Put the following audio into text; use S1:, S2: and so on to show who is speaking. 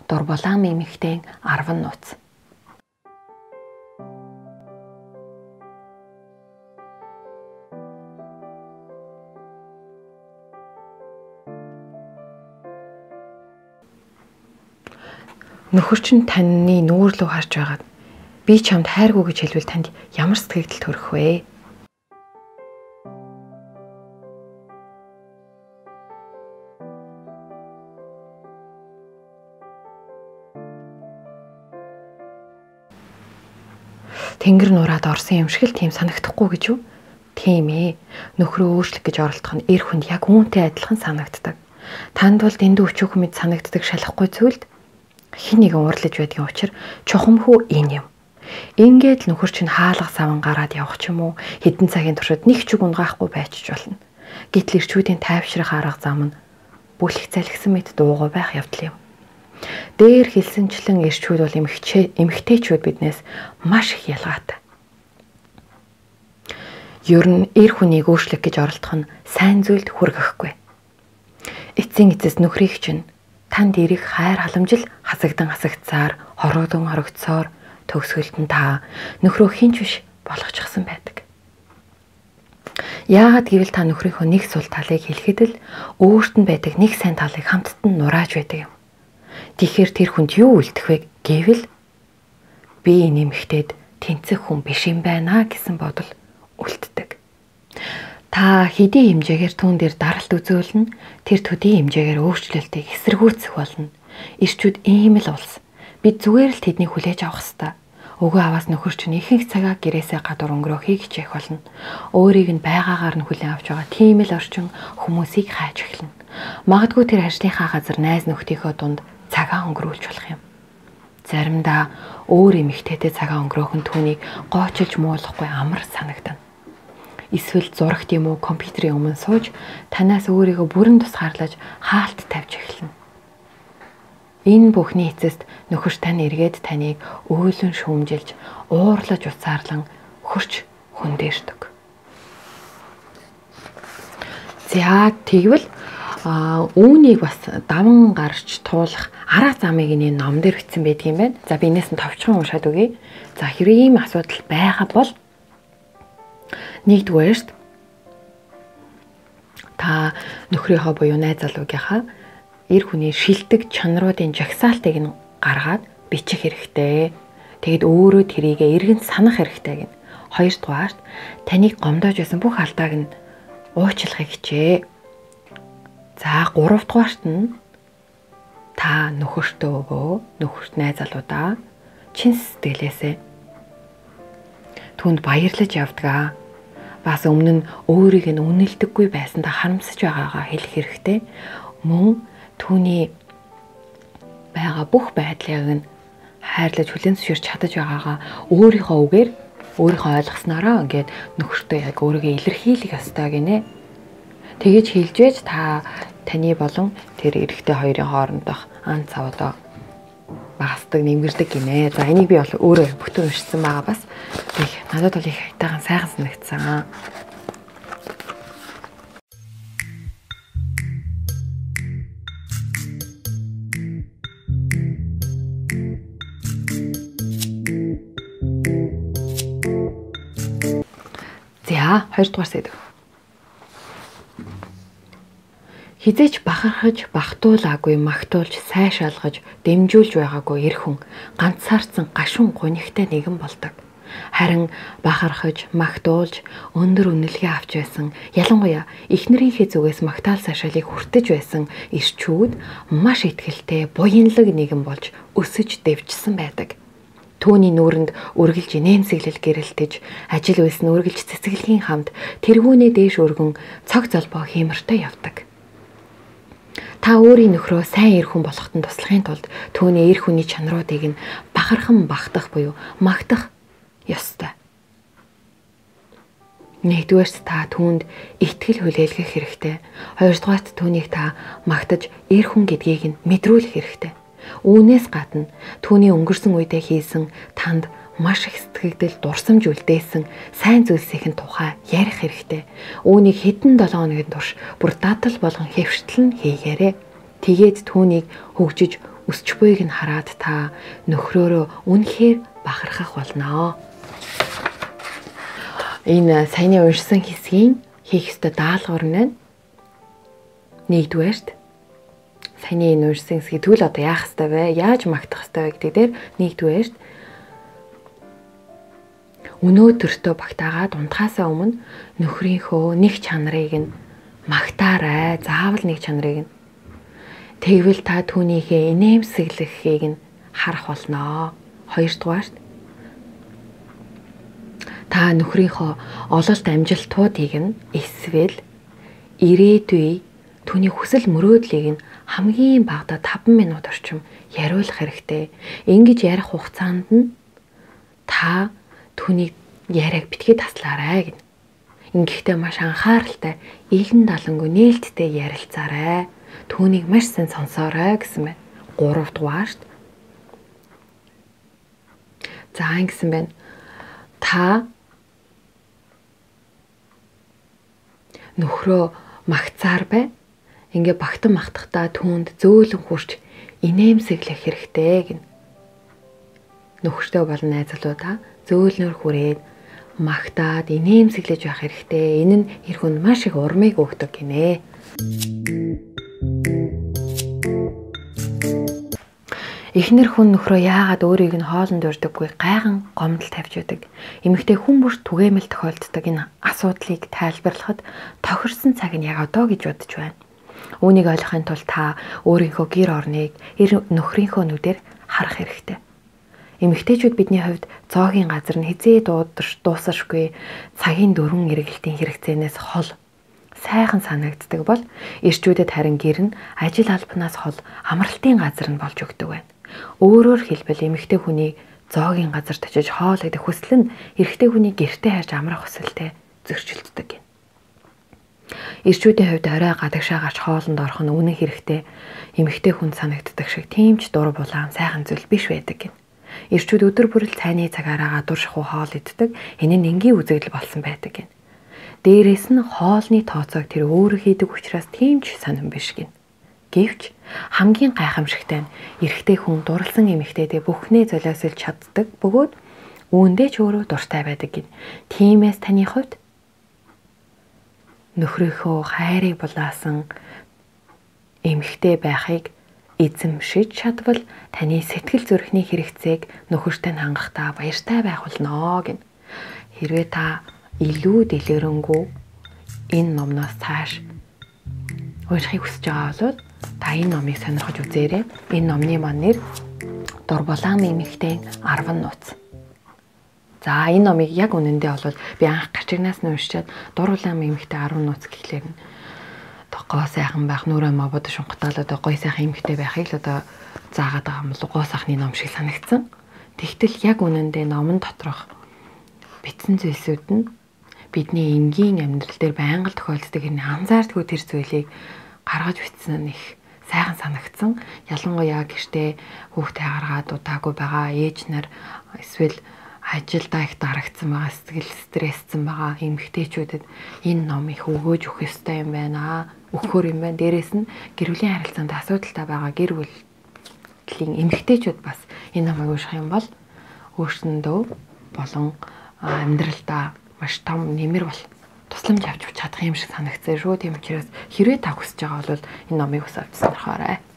S1: Дурбулаан эмэгтэйн 10 нууц. Нөхөр чинь таны нүүр рүү харж байгаад би чамд хайргүй гэж хэлвэл танд ямар сэтгэл төрөх вэ? Тэнгэр нураад орсон юм шиг л тийм санагдахгүй гэж юу? Тийм ээ. Нөхрөө өөрчлөх гэж оролдох нь эр хүнд яг үүнтэй адилхан санагддаг. Танд бол дэндүү өчүүх мэд санагддаг шалахгүй зүйлд хэн нэгэн уурлаж байдгийн учир чухамхүү энэ юм. Ингээд л нөхөр чинь хаалга саван гараад явах ч юм уу хэдэн цагийн туршид нэг ч үг унгаахгүй байчих болно. Гэтэл ирчүүдийн тайвшрах арга зам нь бүлэх залгсан мэт дуугүй байх явдал юм. Дээр хэлсэнчлэн ирчүүд бол эмэгтэйчүүд биднээс маш их ялгаатай. Ер нь эр хүнийг өөрчлөх гэж оролдох нь сайн зүйлд хүргэхгүй. Эцсийн эцэс нөхрийг чинь танд ирэх хайр халамжил хасагцаар хорогдон хорогдсоор төгсгөлд нь та нөхрөө хинч биш болгочихсон байдаг. Яагаад гэвэл та нөхрийнхөө нэг сул талыг хэлэхэд л өөрт нь байдаг нэг сайн талыг хамтд нь нурааж байдаг юм. Тэгэхээр тэр хүнд юу үлдэх вэ гэвэл би энэ эмэгтэйд тэнцэх хүн биш юм байна гэсэн бодол үлддэг. Та хэдийн хэмжээгээр түүн дээр даралт үзүүлнэ, тэр төдий хэмжээгээр өөрчлөлтийг эсэргүүцэх болно. Ирчүүд ийм л улс. Бид зүгээр л тэднийг хүлээж авах ёстой. Өгөө аваас нөхөр чинь ихэнх цагаа гэрээсээ гадуур өнгөрөөхийг хичээх болно. Өөрийг нь байгаагаар нь хүлээн авч байгаа тийм л орчин хүмүүсийг хайж эхэлнэ. Магадгүй тэр ажлынхаа газар найз нөхдийнхөө дунд цагаа өнгөрүүлж болох юм. Заримдаа өөр эмэгтэйтэй цагаа өнгөрөөх нь түүнийг гоочилж муулахгүй амар санагдана. Эсвэл зурагт юм уу компьютерийн өмнө сууж танаас өөрийгөө бүрэн тусгаарлаж хаалт тавьж эхэлнэ. Энэ бүхний эцэст нөхөр тань эргээд таныг өөлөн шүүмжилж, уурлаж уцаарлан хөрч хөндөөшдөг. За тэгвэл үүнийг бас даван гарч туулах арга замыг энэ ном дээр бичсэн байдаг юм байна. За би энэс нь товчхон уншаад өгье. За хэрэг ийм асуудал байгаа бол нэгдүгээрт та нөхрийнхөө буюу найз залуугийнхаа эр хүний шилдэг чанаруудын жагсаалтыг нь гаргаад бичих хэрэгтэй. Тэгэд өөрөө тэрийгэ эргэн санах хэрэгтэй гэнэ. Хоёрдугаарт таныг гомдоож байсан бүх алдааг нь уучлахыг хичээ. За гуравдугаарт нь та нөхөртөө өгөө, нөхөрт найз залуудаа чин сэтгэлээсээ түүнд баярлаж явдгаа. Бас өмнө нь өөрийг нь үнэлдэггүй байсандаа харамсаж байгаагаа хэлэх хэрэгтэй. Мөн түүний байгаа бүх байдлыг нь хайрлаж хүлээн зөвшөөрч чадаж байгаагаа өөрийнхөө үгээр өөрийнхөө ойлгоснороо ингээд нөхөртөө яг өөрийгөө илэрхийлэх ёстой гинэ. Тэгэж хэлжээж таны болон тэр эрэгтэй хоёрын хоорондох ан цавдаа багасдаг, нэмэрдэг гинэ. За энийг би бол өөрөө бүтэн уншсан байгаа бас. Надад бол их хайтайхан сайхан санагдсан. За 2 дугаар сэдв. Хизээч бахархаж, бахтуулаагүй, магтуулж, сайшаалгаж, дэмжүүлж байгаагүй эр хүн ганцаарцсан гашуун гунигтай нэгэн болдог. Харин бахархаж, магтуулж, өндөр үнэлгээ авч байсан, ялангуяа эхнэрийнхээ зүгээс магтаал сайшаалыг хүртэж байсан ирчүүд маш ихтгэлтэй, буянлаг нэгэн болж өсөж дэвжсэн байдаг. Түүний нүүрэнд үргэлж инээмсэглэл гэрэлтэж, ажил үйлс нь үргэлж цэцгэлгийн хамт тэргүүнээ дээш өргөн цог золбоо хиймэртэй явдаг. Та өөрийн нөхрөө сайн эр хүн болоход нь туслахын тулд түүний эр хүний чанаруудыг нь бахархан багтах буюу магтах ёстой. Нэгдүгээрт та түүнд итгэл хүлээлгэх хэрэгтэй. Хоёрдугаарт түүнийг та магтаж эр хүн гэдгийг нь мэдрүүлэх хэрэгтэй. Үүнээс гадна түүний өнгөрсөн үедээ хийсэн танд маш их сэтгэгдэл дурсамж үлдээсэн сайн зүйлсийн тухай ярих хэрэгтэй. Үүнийг хэдэн 7 хоногийн турш бүр дадал болгон хэвштэл нь хийгээрэй. Тэгээд түүнийг хөгжиж өсч буйг нь хараад та нөхрөөрөө үнэхээр бахархах болноо. Энэ саяны уншсан хэсгийн хийх ёстой даалгавар нь нэгдүгээрт саяны энэ уншсан хэсгийг тэгвэл одоо яах ёстой вэ? Яаж магтах ёстой вэ гэдэг дээр нэгдүгээрт өнөөдөртөө багтаагаад унтахаасаа өмнө нөхрийнхөө нэг чанарыг нь магтаарай. Заавал нэг чанарыг нь. Тэгвэл та түүнийхээ инээмсэглэхийг нь харах болноо. Хоёрдугаарт та нөхрийнхөө ололт амжилтуудыг нь эсвэл ирээдүй түүний хүсэл мөрөөдлийг нь хамгийн багадаа 5 минут орчим яриулах хэрэгтэй. Ингэж ярих хугацаанд нь та түүний яриаг битгий таслаарай гэнэ. Ингэхдээ маш анхааралтай, илэн далангүй нээлттэй ярилцаарай. Түүнийг маш сайн сонсоорой гэсэн байна. 3 дугаарт за ингэсэн байна. Та нөхрөө магтсаар бай. Ингээ багтан магтахдаа түүнд зөөлөн хурж инээмсэглэх хэрэгтэй гэнэ. Нөхөртөө болон найзлуудаа зөөлнөр хүрээд магтаад инээмсэглэж байх хэрэгтэй. Энэ нь эр хүнд маш их урмыг өгдөг гинэ. Эхнэр хүн нөхрөө яагаад өөрийг нь хоолнд урдаггүй гайхан гомдол тавьж байдаг. Эмэгтэй хүн бүрт түгээмэл тохиолддог энэ асуудлыг тайлбарлахад тохирсон цаг нь яг одоо гэж бодож байна. Үүнийг ойлгохын тулд та өөрийнхөө гэр орныг нөхрийнхөө нүдээр харах хэрэгтэй. Эмэгтэйчүүд бидний хувьд зоогийн газар нь хизээ дуусашгүй цагийн дөрвөн эргэлтийн хэрэгцээнээс хол сайхан санагддаг бол эрчүүдэд харин гэр нь ажил албанаас хол амралтын газар нь болж өгдөг байна. Өөрөөр хэлбэл эмэгтэй хүний зоогийн газарт очиж хоол идэх хүсэл нь эрэгтэй хүний гэртээ харж амрах хүсэлтэй зөрчилддөг юм. Эрчүүдийн хувьд орой гадагшаа гарч хоолнд орох нь үнэн хэрэгтэй эмэгтэй хүнд санагддаг шиг тийм ч дур булаан сайхан зүйл биш байдаг юм. Эрчүүд өдөр бүрэл цайны цагаараа гадуур шахуу хоол иддэг. Энэ нь энгийн үзэгдэл болсон байдаг юм. Дээрээс нь хоолны тооцоог тэр өөрөө хийдэг учраас тийм ч сонирн биш гин. Гэвч хамгийн гайхамшигтай нь эрэгтэй хүн дурлсан эмэгтэйдээ бүхнээ золиослж чаддаг бөгөөд үүндээ ч өөрөө дуртай байдаг гин. Тиймээс таны хувьд нөхрийнхөө хайрыг булаасан эмэгтэй байхыг эзэмшиж чадвал таны сэтгэл зүрхний хэрэгцээг нөхөртөө хангахдаа баяртай байх болно гин. Хэрвээ та илүү дэлгэрэнгүй энэ номноос цааш уншихыг хүсэж байгаа бол та энэ номыг сонирхож үзээрэй. Энэ номны маань нэр Дур булаан эмэгтэй 10 нууц. За энэ номыг яг үнэндээ бол би анх гачигнаас нь уншичаад Дур булаан эмэгтэй 10 нууц гэхлээр нь гоо сайхан байх, нүрэ мовод шунгатаал одоо гой сайхан эмэгтэй байхыг л одоо заагаад байгаа юм бол гоо сайхны ном шиг санагдсан. Тэгтэл яг үнэндээ номон доторх бичсэн зүйлсүүд нь бидний энгийн амьдрал дээр байнга л тохиолддог хэрнээ анзаардгүй тэр зүйлийг гаргаж бичсэн нь их сайхан санагдсан. Ялангуяа гэртээ хүүхдээ гаргаад удаагүй байгаа ээж нар эсвэл ажилдаа их дарагдсан байгаа, сэтгэл стрессцэн байгаа эмэгтэйчүүдэд энэ ном их өгөөж өгөх ёстой юм байна. Өгөхөр юм байна. Дээрээс нь гэр бүлийн харилцаанд асуудалтай байгаа гэр бүлийн эмэгтэйчүүд бас энэ номыг унших юм бол өөрсөндөө болон амьдралдаа маш том нэмэр бол тусламж авч чадах юм шиг санагдсан шүү. Тийм учраас хэрвээ та хүсэж байгаа бол энэ номыг ус авч сонирхоорой.